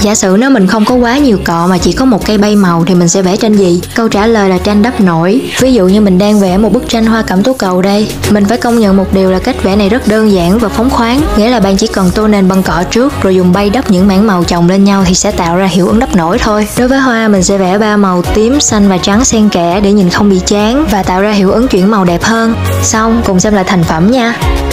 Giả sử nếu mình không có quá nhiều cọ mà chỉ có một cây bay màu thì mình sẽ vẽ tranh gì? Câu trả lời là tranh đắp nổi. Ví dụ như mình đang vẽ một bức tranh hoa cẩm tú cầu đây. Mình phải công nhận một điều là cách vẽ này rất đơn giản và phóng khoáng. Nghĩa là bạn chỉ cần tô nền bằng cọ trước rồi dùng bay đắp những mảng màu chồng lên nhau thì sẽ tạo ra hiệu ứng đắp nổi thôi. Đối với hoa mình sẽ vẽ 3 màu tím, xanh và trắng xen kẽ để nhìn không bị chán và tạo ra hiệu ứng chuyển màu đẹp hơn. Xong, cùng xem lại thành phẩm nha.